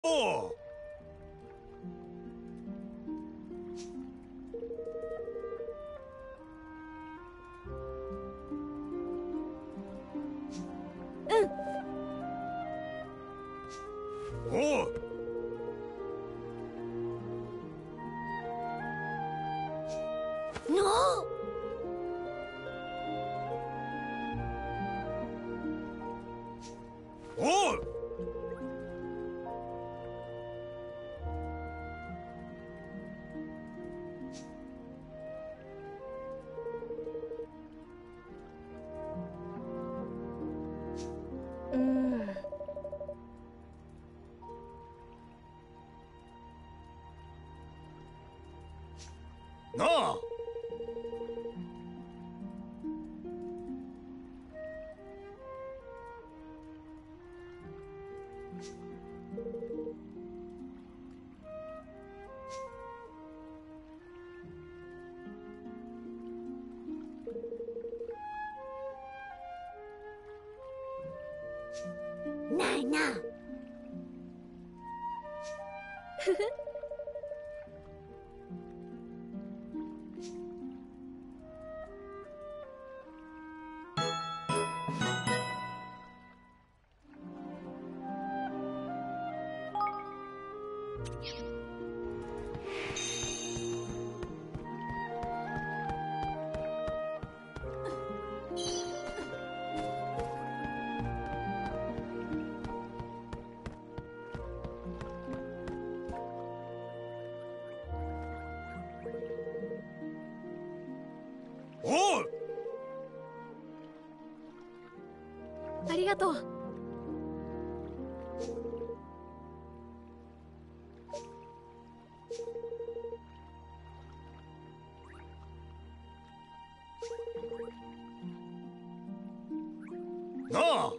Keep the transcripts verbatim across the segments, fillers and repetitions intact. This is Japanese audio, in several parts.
おう。おう。 ノー。 おう。 うん。 なあ。 ないな。ふふ。 おう。 ありがとう。 なあ。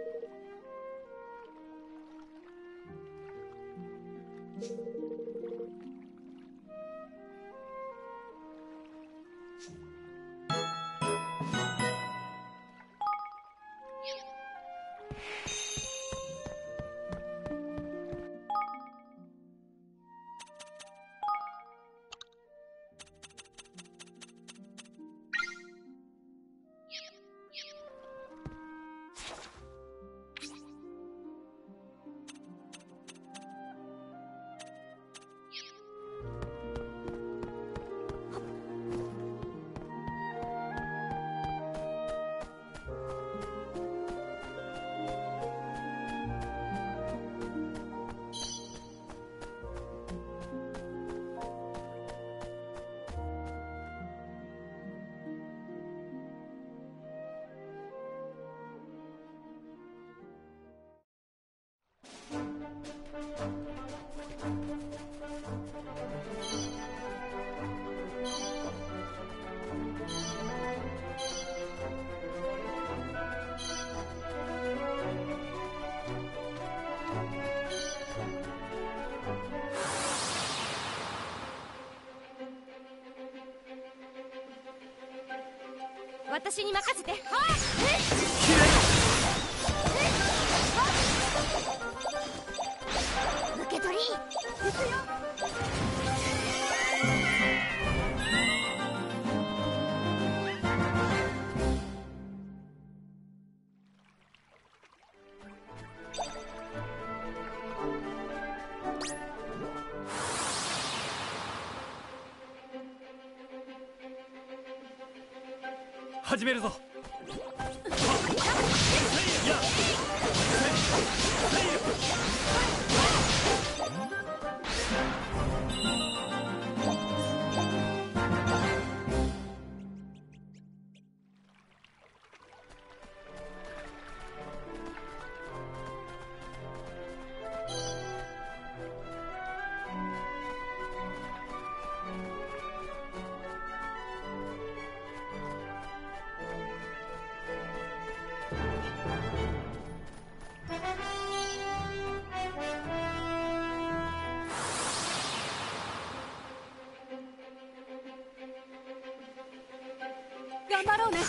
私に任せて。はっ。受け取り。行くよ。 始めるぞ。 頑張ろうね。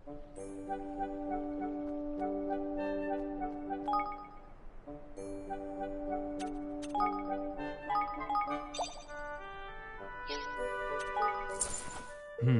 うん。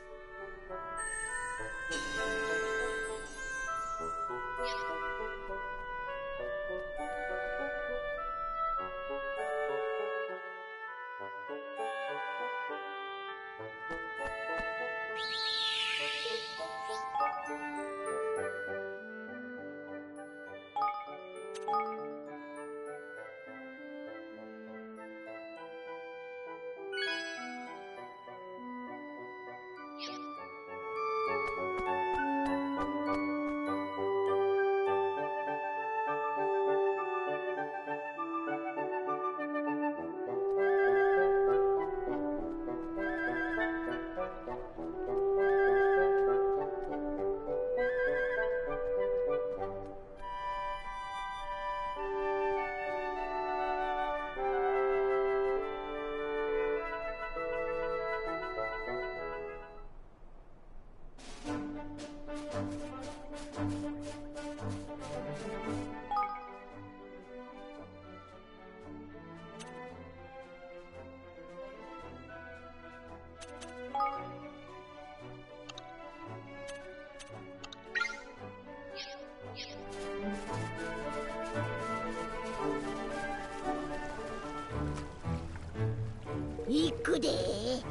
行くで。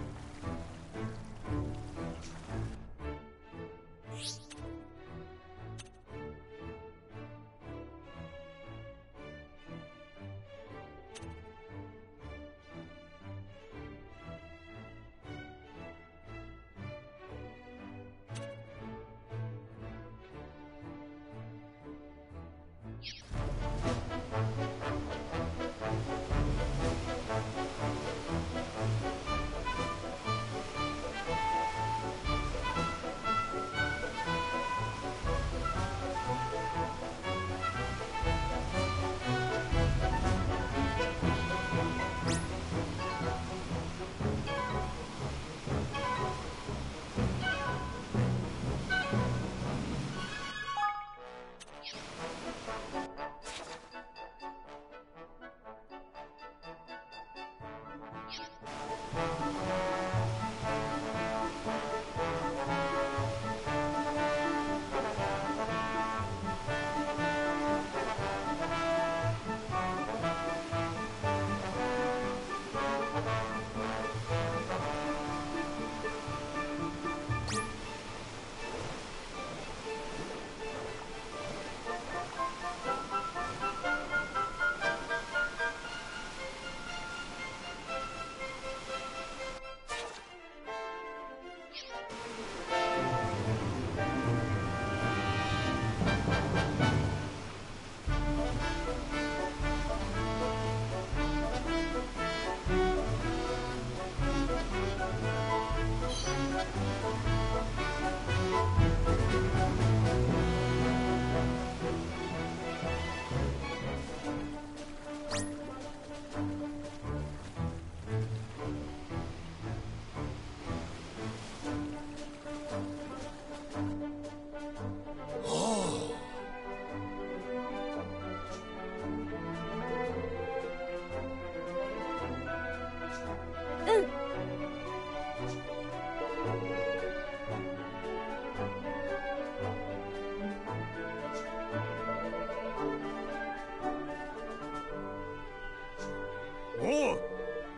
おう。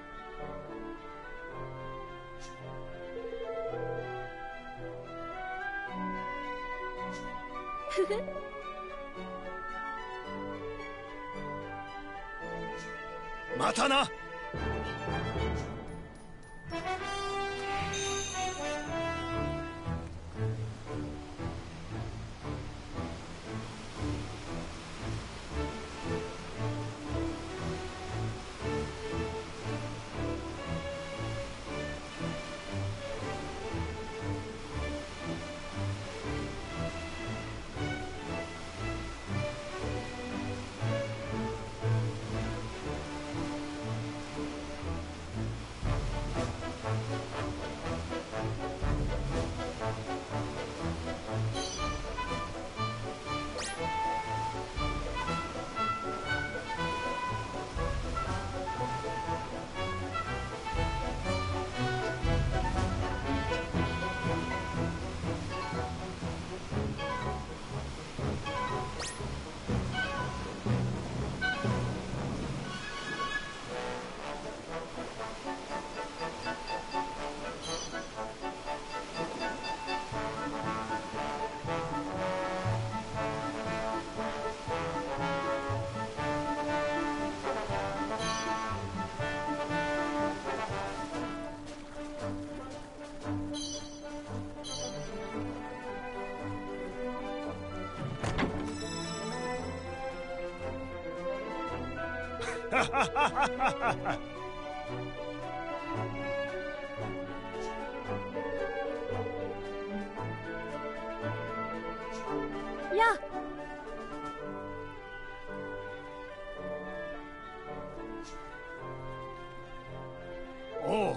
ふふ。 またな。 やあ。 おう。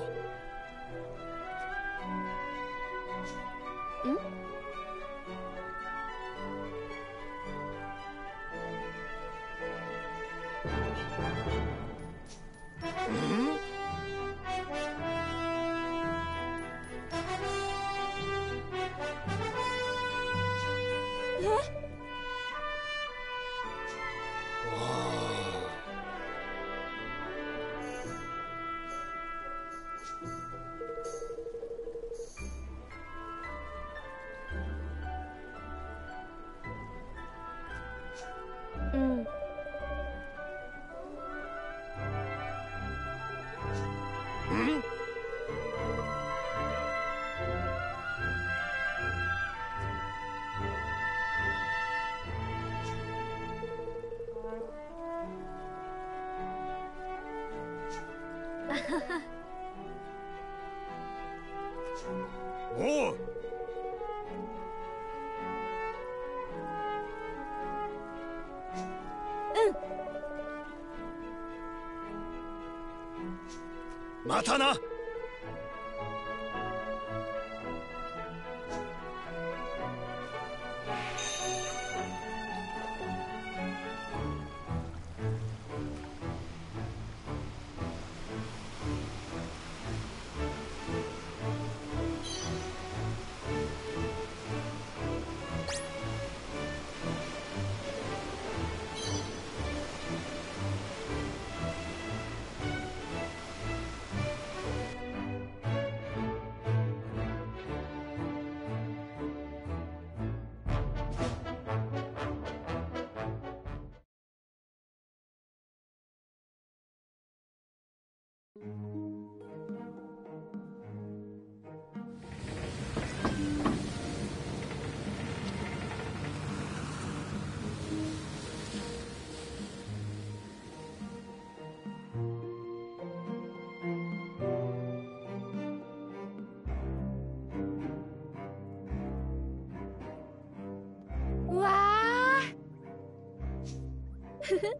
うん。 おう。またな。 うわー。ふふ。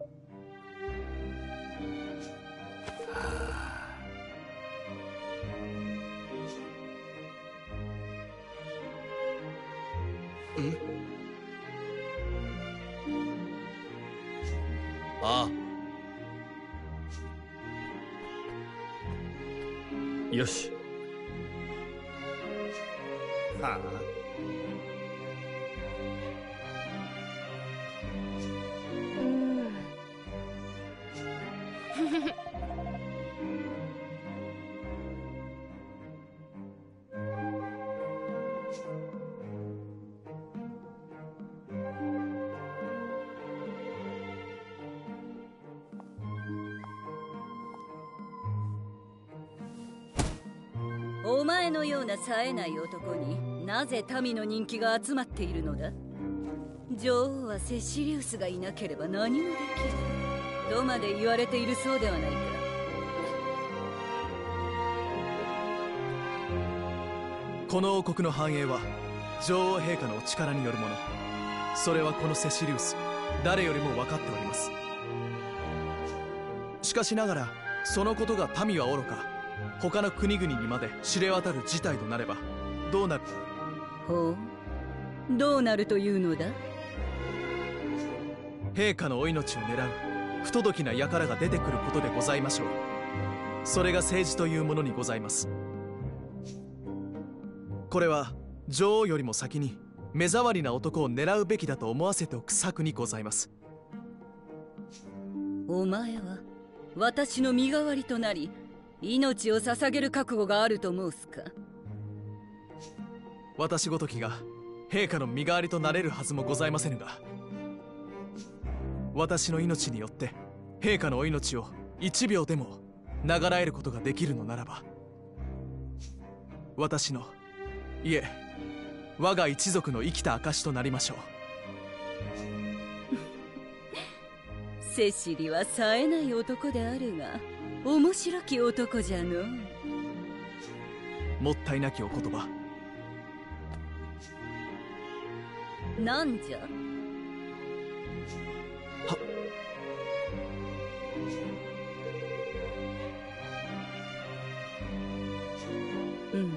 ああ。よし。はあ。 うん。ふふふ。 お前のような冴えない男になぜ民の人気が集まっているのだ。女王はセシリウスがいなければ何もできぬとまで言われているそうではないか。 この王国の繁栄は女王陛下のお力によるもの。それはこのセシリウス誰よりも分かっております。しかしながらそのことが民はおろか他の国々にまで知れ渡る事態となればどうなる。 ほう、どうなるというのだ。 陛下のお命を狙う不届きな輩が出てくることでございましょう。それが政治というものにございます。これは女王よりも先に目障りな男を狙うべきだと思わせておく策にございます。 お前は私の身代わりとなり命を捧げる覚悟があると申すか。 私ごときが陛下の身代わりとなれるはずもございませぬが、私の命によって陛下のお命を一秒でも長らえることができるのならば、私のいえ我が一族の生きた証となりましょう。 セシリは冴えない男であるが面白き男じゃの。 もったいなきお言葉。 なんじゃ。 はうん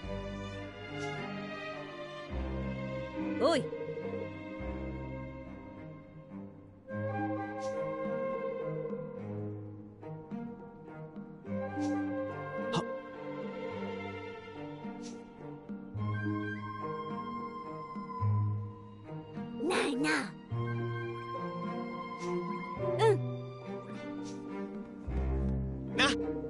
おい。 ないな。 な。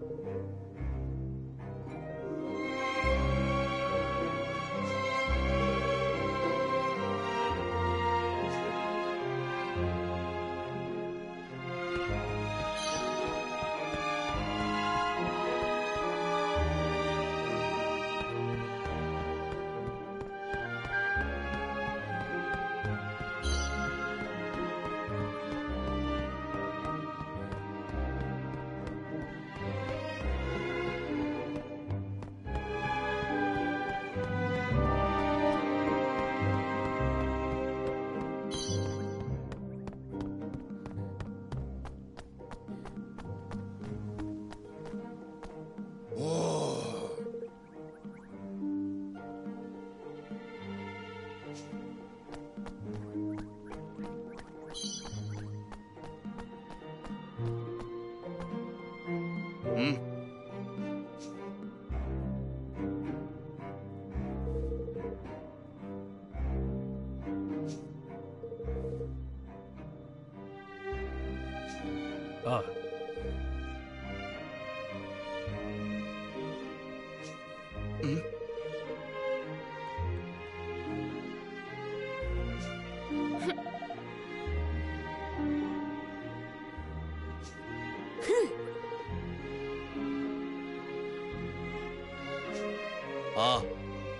うん。ああ。うんああ。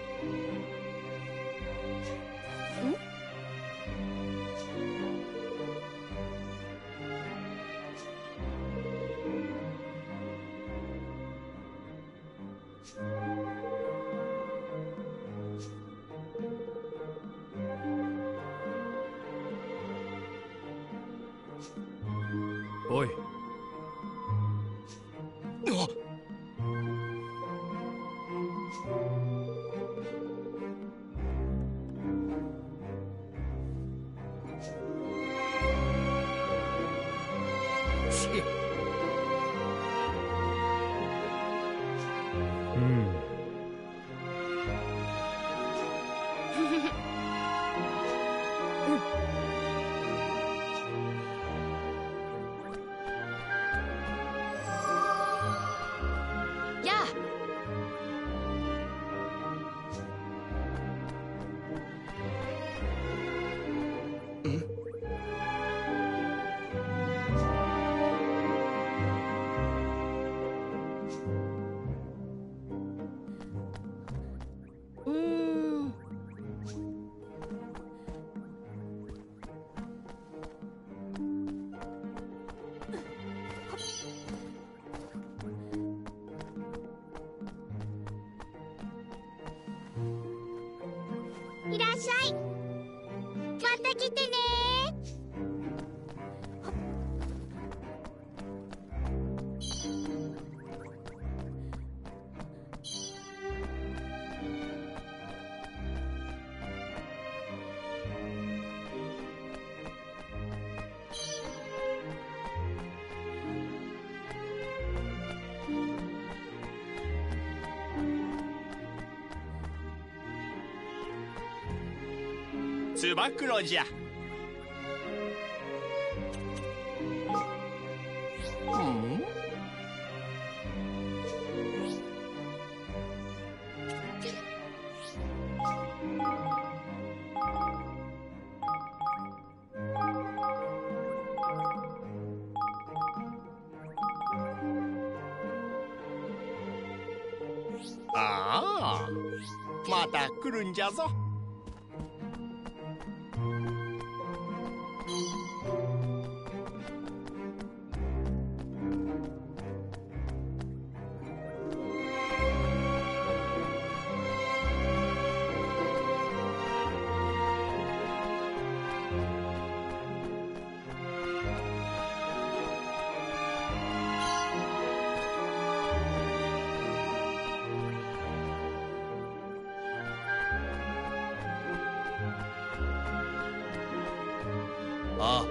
おい。あっ。うん。 やあ。うーん。 いらっしゃい。また来てね。 つば九郎じゃ。うん。ああ、また来るんじゃぞ。 ああ。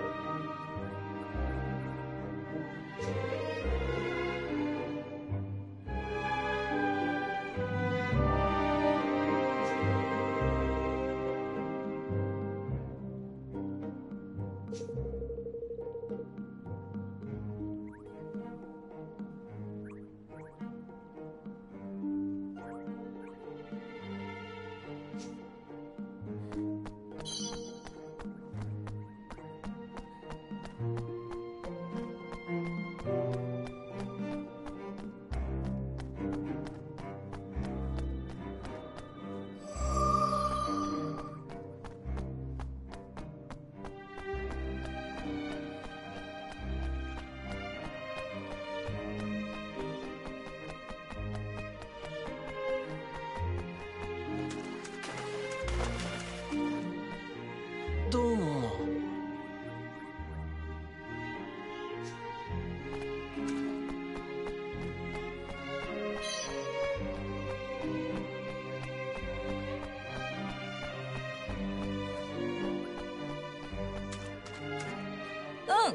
どうも。 うん。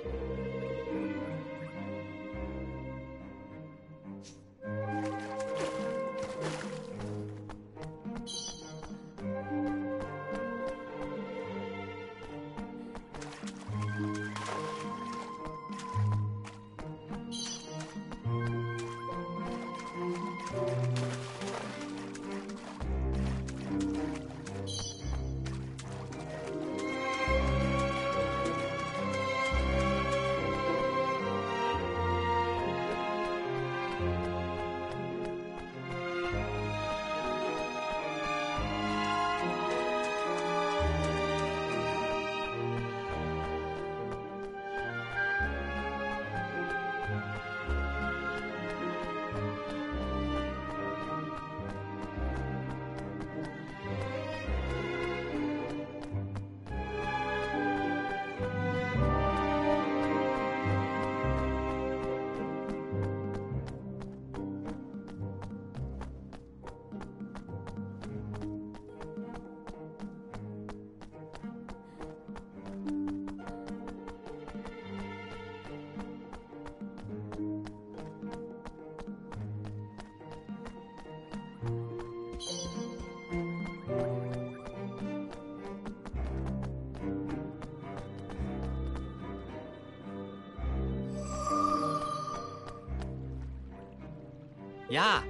やあ。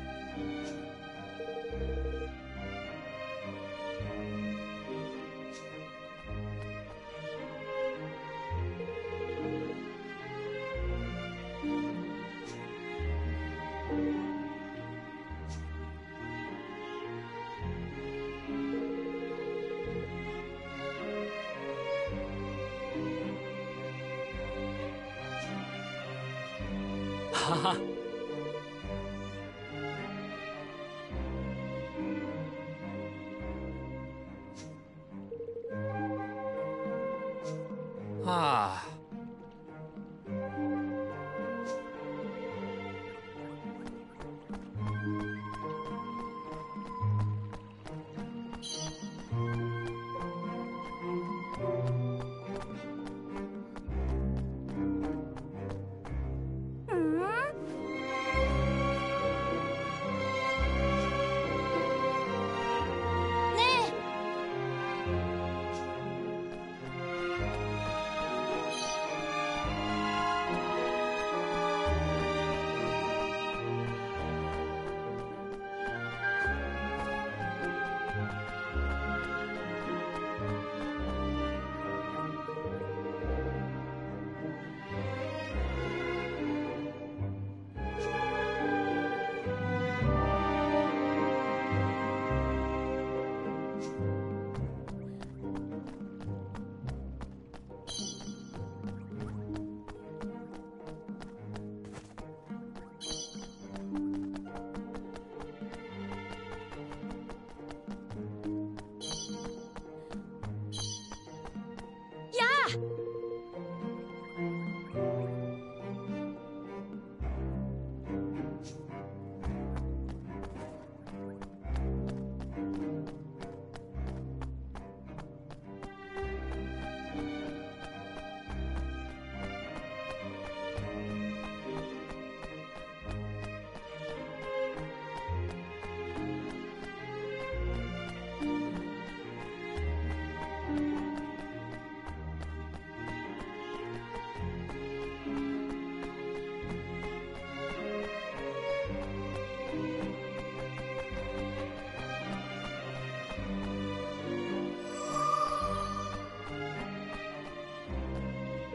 はは。はあ。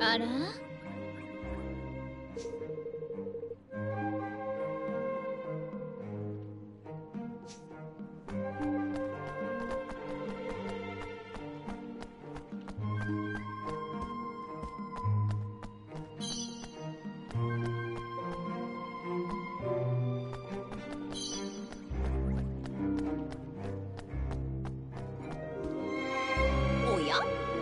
あら？おや？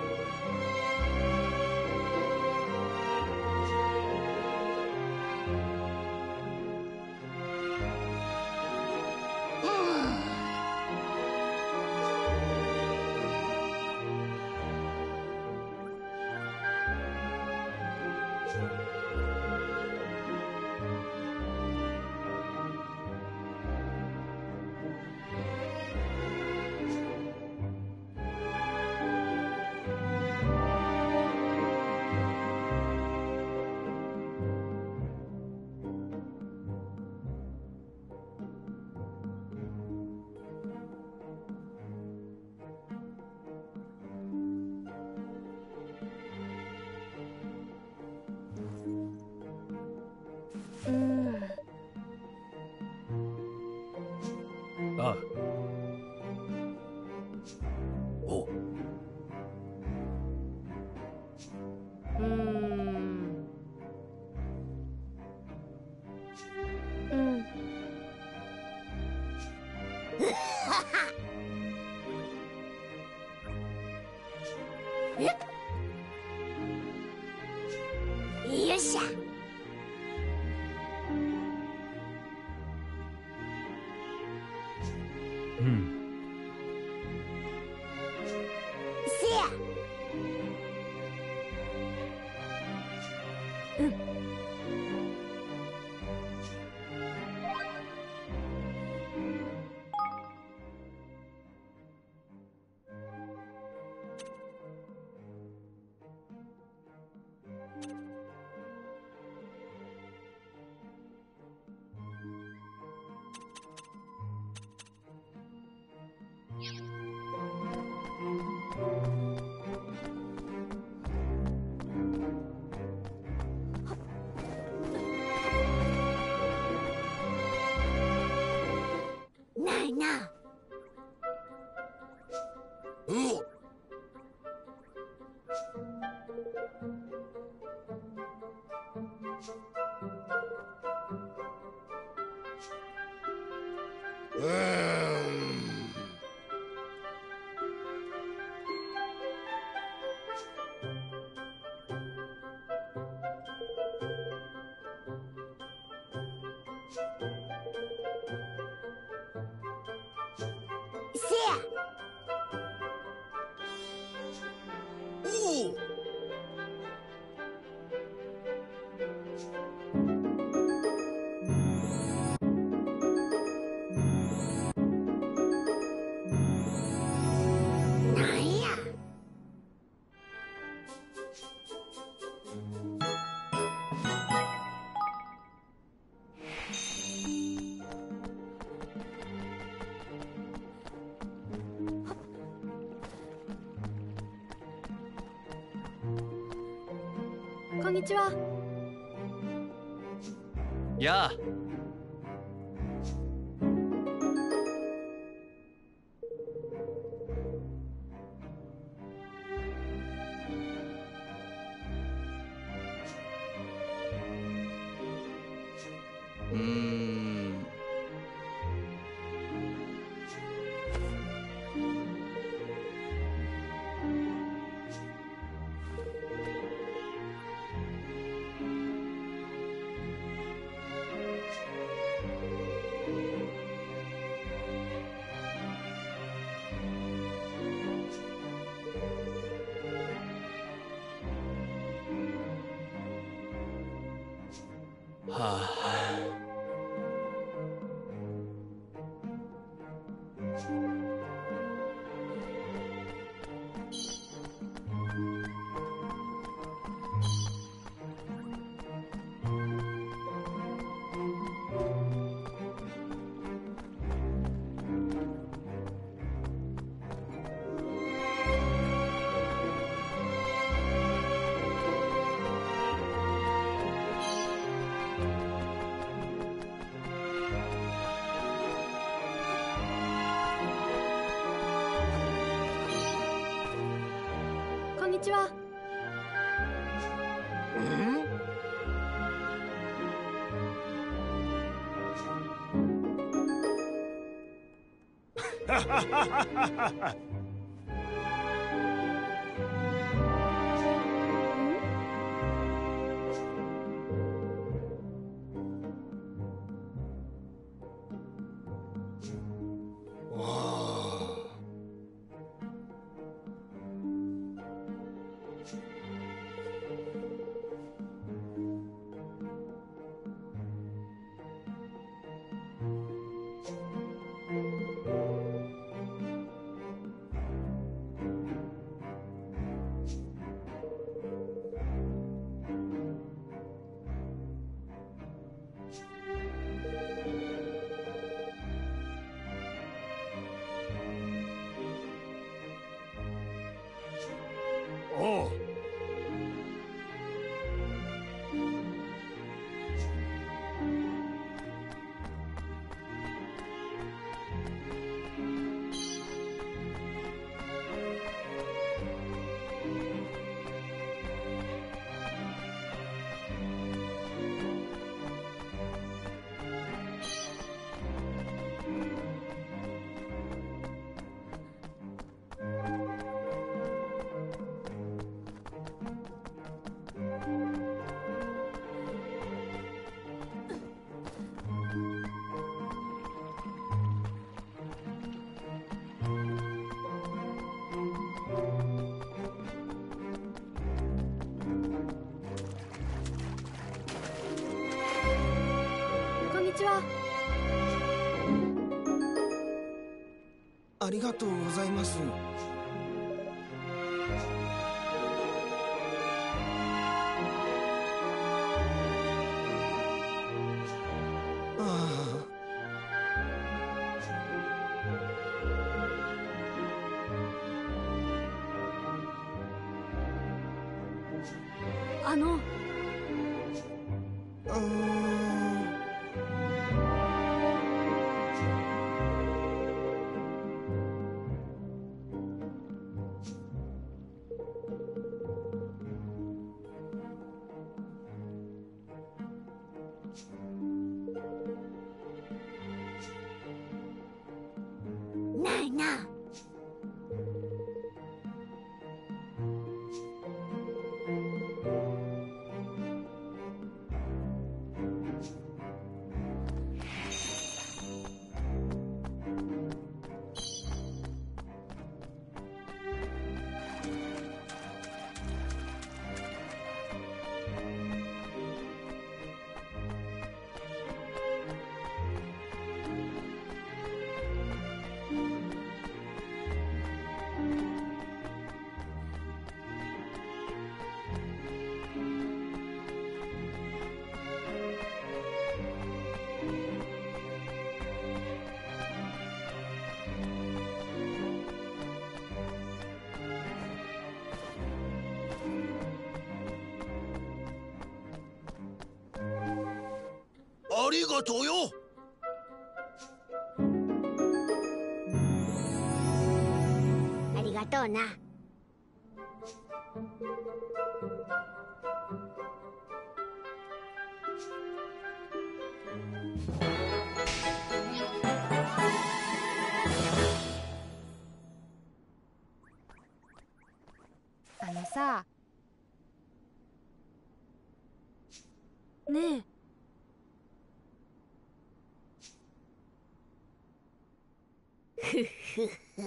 うん。 ああ。おう。 うーん。うん。 えよっしゃ。 うん。 せや。 うん。 ないな。 おう。うーん。 せや。 おう。 なんや。 こんにちは。 やあ。 うーん。 はあ。 ちは。 ん？ははははは。おう。 ありがとうございます。ああ。あの。 うーん。 ないな。 ありがとうよ。 ありがとうな。 あのさ。ねえ。 ふっふっふ。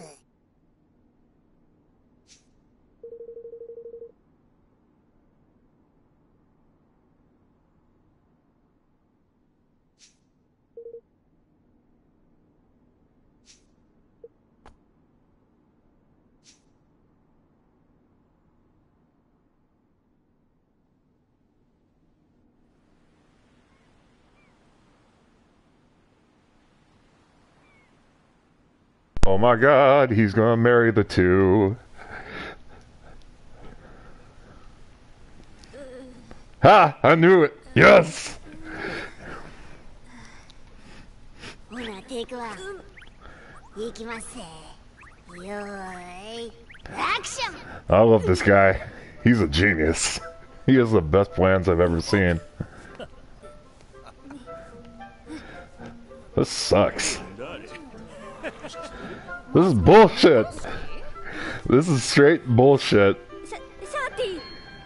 Oh my god, he's gonna marry the two. Ha! I knew it! Yes! ほな、テイクワン。いきますぜ。よーい。 Action! I love this guy. He's a genius. He has the best plans I've ever seen. This sucks. This is bullshit. This is straight bullshit. Shorty!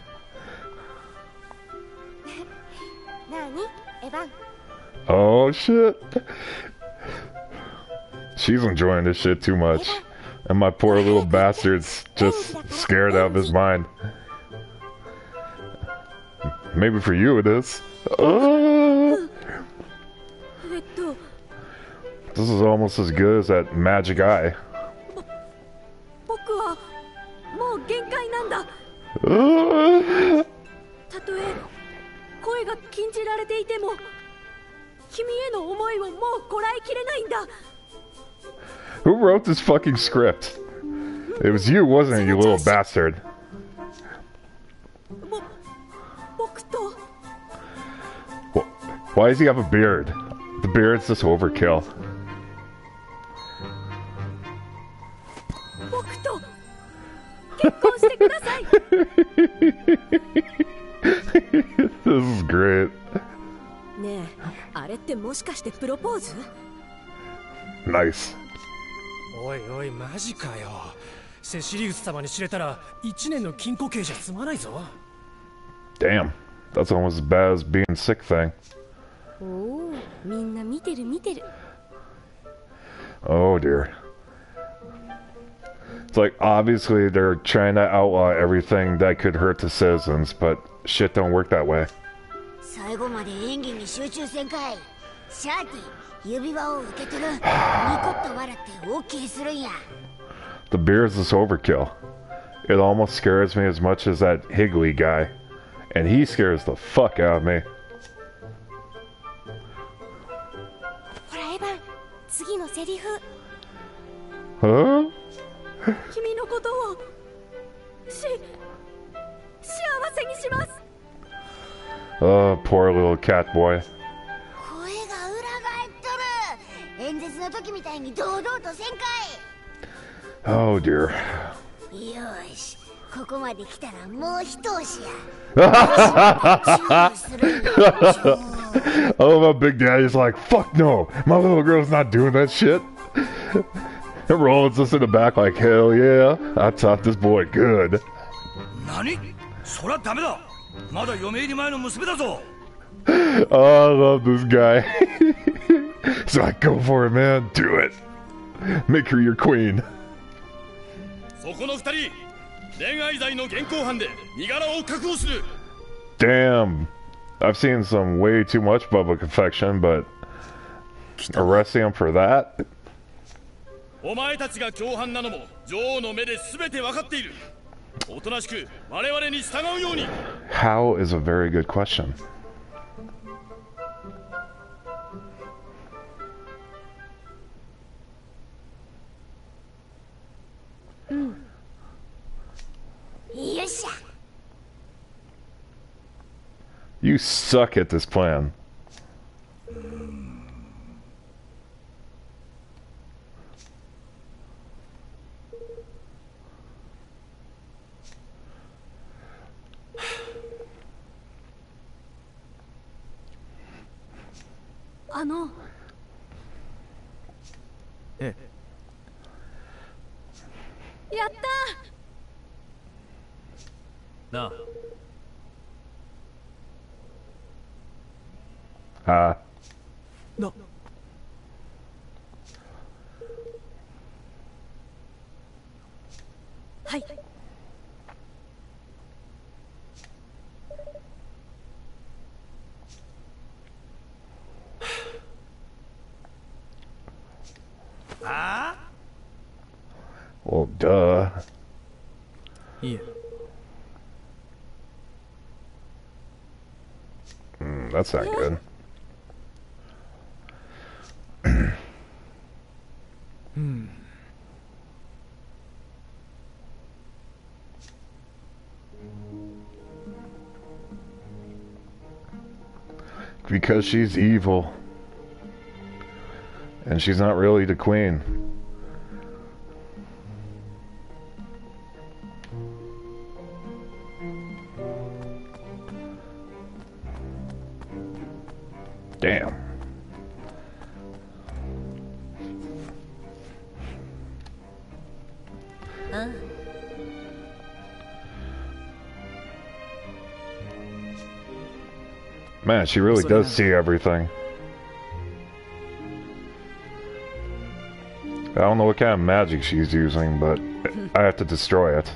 Nani? Evan? Oh shit. She's enjoying this shit too much. And my poor little bastard's just scared out of his mind. Maybe for you it is. Uh, this is almost as good as that magic eye. Uh, Who wrote this fucking script? It was you, wasn't it, you little bastard? Why does he have a beard? The beard's just overkill. This is great. Nice. おいおいマジかよ。セシリウス様に知れたら一年の禁錮刑じゃ済まないぞ。 Damn, that's almost as bad as being sick thing. おお、みんな見てる見てる。 Oh dear. It's like obviously they're trying to outlaw everything that could hurt the citizens, but shit don't work that way. 最後まで演技に集中せんかい。シャーティ、指輪を受け取る。ニコッと笑って OK するんや。 The beard's this overkill. It almost scares me as much as that Higley guy. And he scares the fuck out of me. ほらエヴァン、次のセリフ。 Huh? 君のことをし幸せにします。 Oh, poor little cat boy. 声が裏返っとる。演説の時みたいに堂々とせんか Oh dear. い。よし、ここまで来たらもう一押しや。 Oh, my big daddy's like, fuck no, my little girl's not doing that shit. And Roland's just in the back like, hell yeah, I taught this boy good. Nani? そりゃダメだ。まだ嫁入り前の娘だぞ。 Oh, I love this guy. So I go for it, man. Do it. Make her your queen. そこの二人、恋愛罪の現行犯で身柄を確保する。 Damn. I've seen some way too much public affection, but arresting him for that? お前たちが共犯なのも女王の目で全て分かっている。おとなしく我々に従うように。 How is a very good question. Mm. よっしゃ。 You suck at this plan. Ano. Eh. Yatta! Na. Ah. No. Hai. Ah? Well, duh. Yeah. Mm, that's not good. Hmm. Because she's evil. And she's not really the queen. Damn. Huh? Man, she really does see everything. I don't know what kind of magic she's using, but I have to destroy it.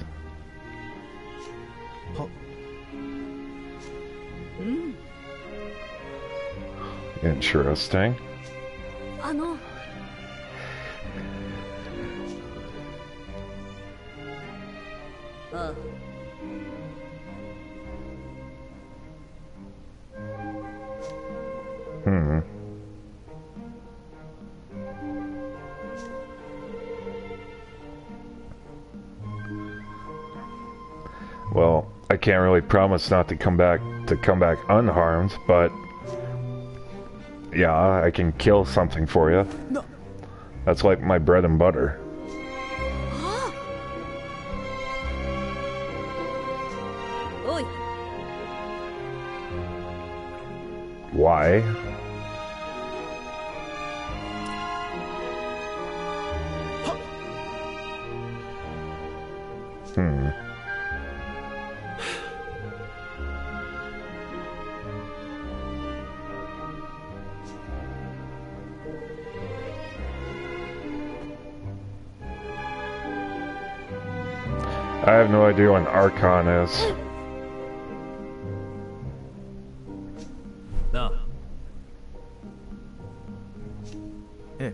Interesting. あのああ Hmm. Well, I can't really promise not to come back to come back unharmed, but yeah, I can kill something for you. No. That's like my bread and butter. Oi. Why? Hmm. I have no idea what an Archon is. No. Eh.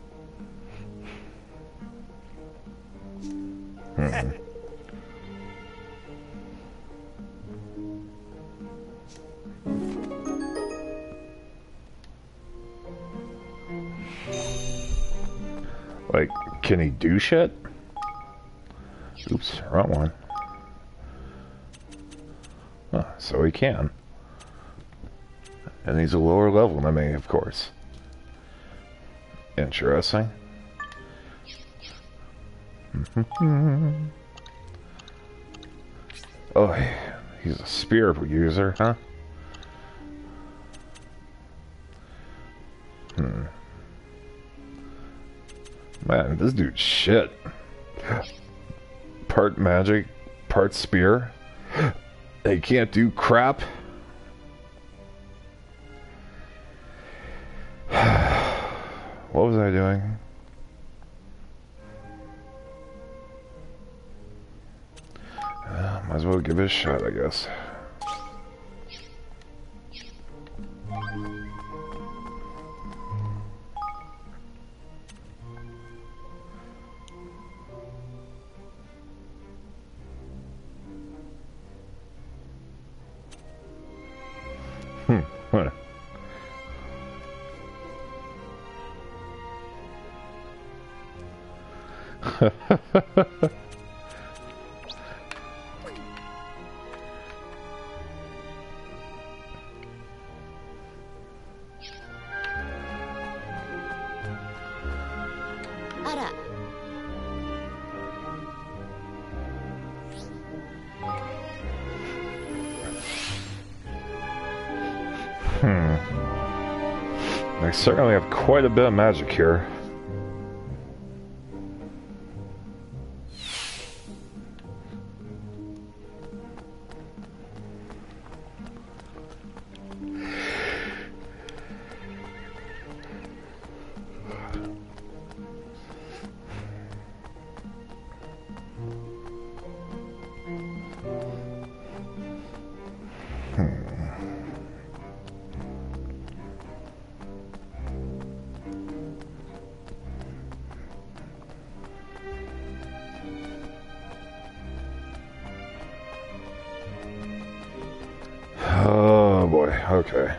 Hmm. Like, can he do shit? Oops, wrong one. Huh, so he can. And he's a lower level than me, of course. Interesting. Oh, he's a spear user, huh? Hmm. Man, this dude's shit. Part magic, part spear. They can't do crap. What was I doing? Uh, might as well give it a shot, I guess. Hmm, what? Hmm. I certainly have quite a bit of magic here. Oh boy, okay.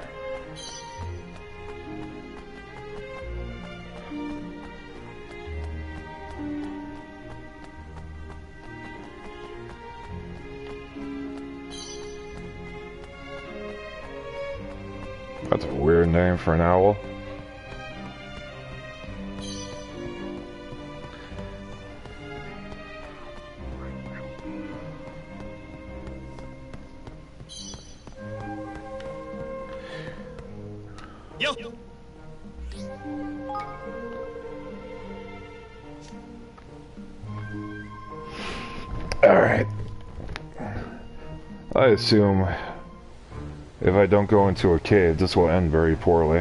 That's a weird name for an owl. よ。 Alright. I assume if I don't go into a cave, this will end very poorly.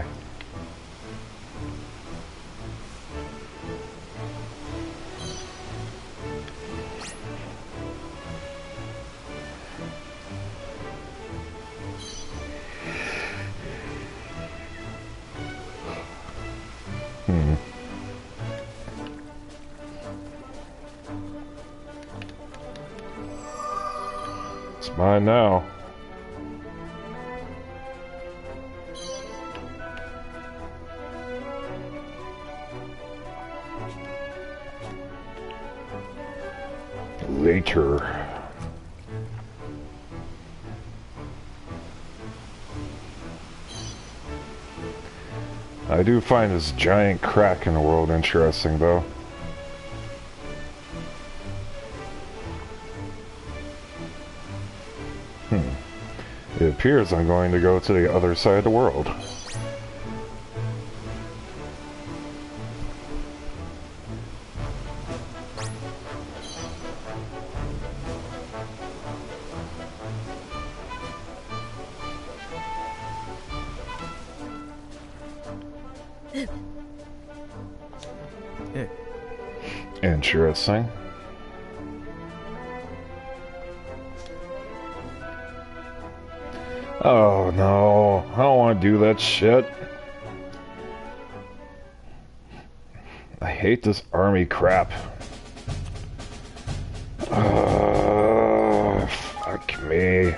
Hmm. It's mine now. Later. I do find this giant crack in the world interesting, though. Hmm. It appears I'm going to go to the other side of the world. Interesting. Oh no, I don't want to do that shit. I hate this army crap. Uh, fuck me.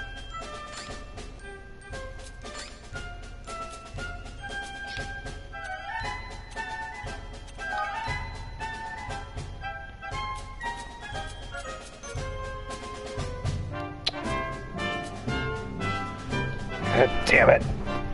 God damn it.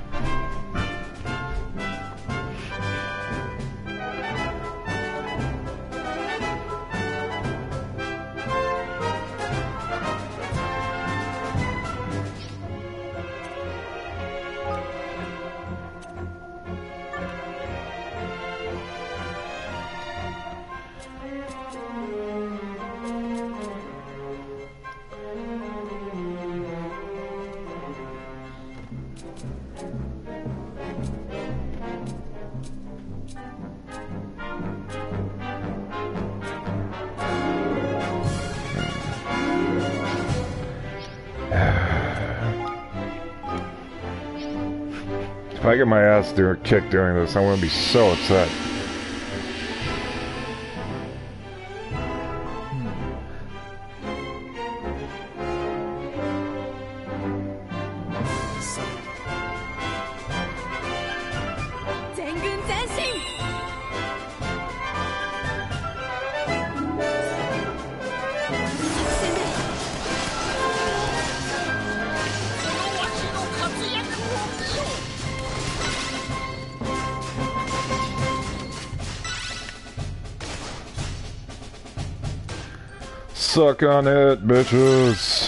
If I get my ass do- kicked during this, I'm gonna be so upset. Suck on it, bitches.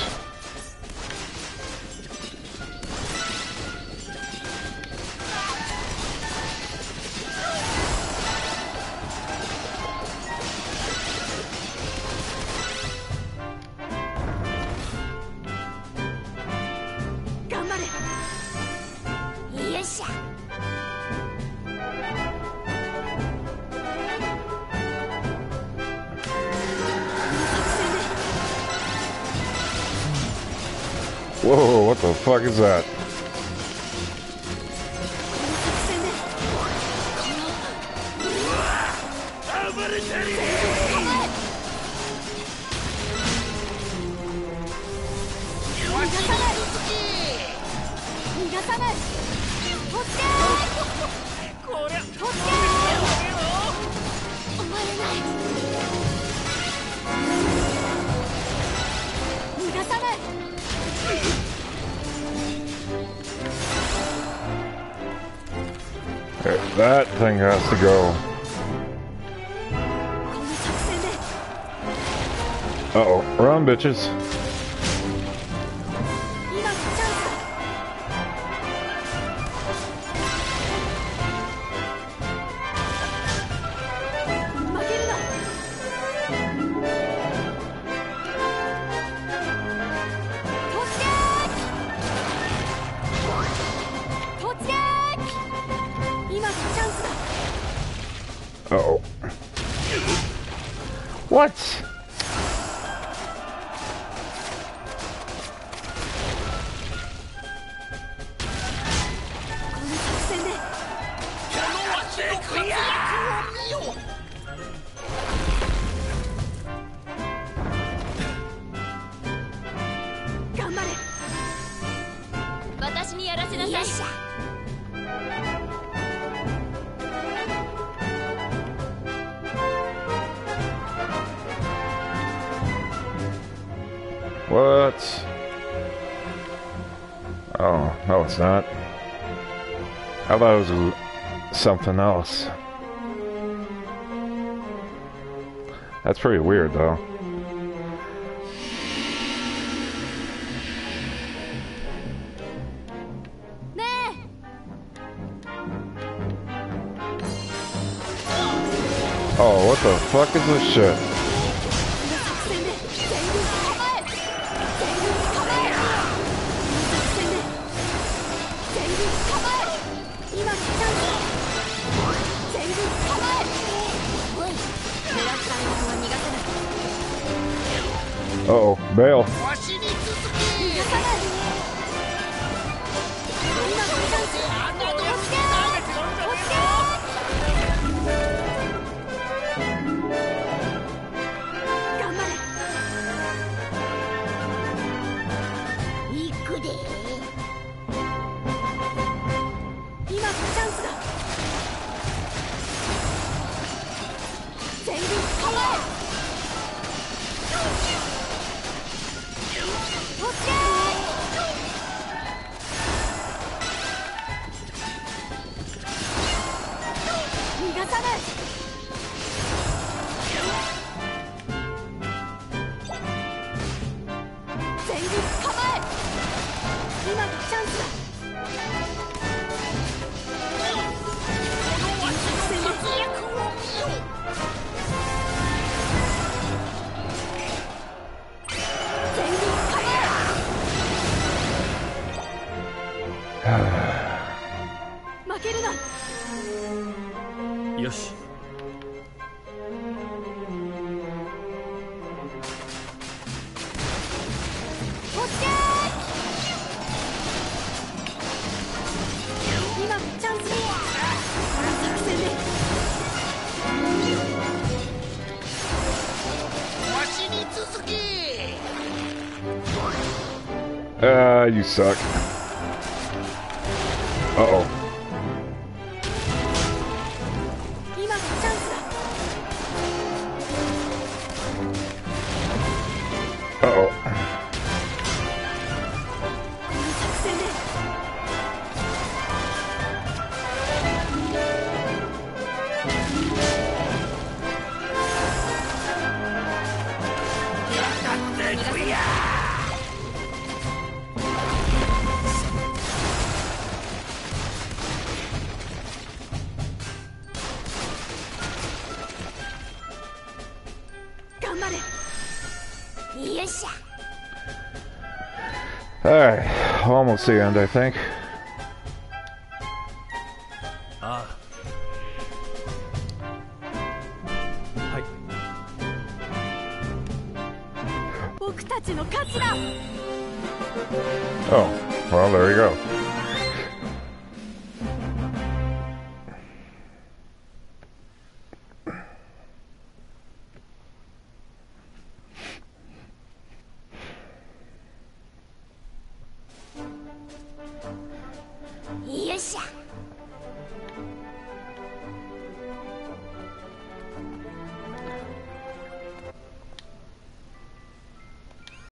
Whoa, what the fuck is that? That thing has to go. Uh-oh. Run, bitches. Uh-oh. What? 私にやらせなさい。 What? Oh, no, it's not. I thought it was something else. That's pretty weird, though. Oh, what the fuck is this shit? Uh-oh, bail. Ah, uh, you suck. Uh-oh. Uh-oh. Alright, almost the end, I think. Ah. Hi. Oh, well, there you go.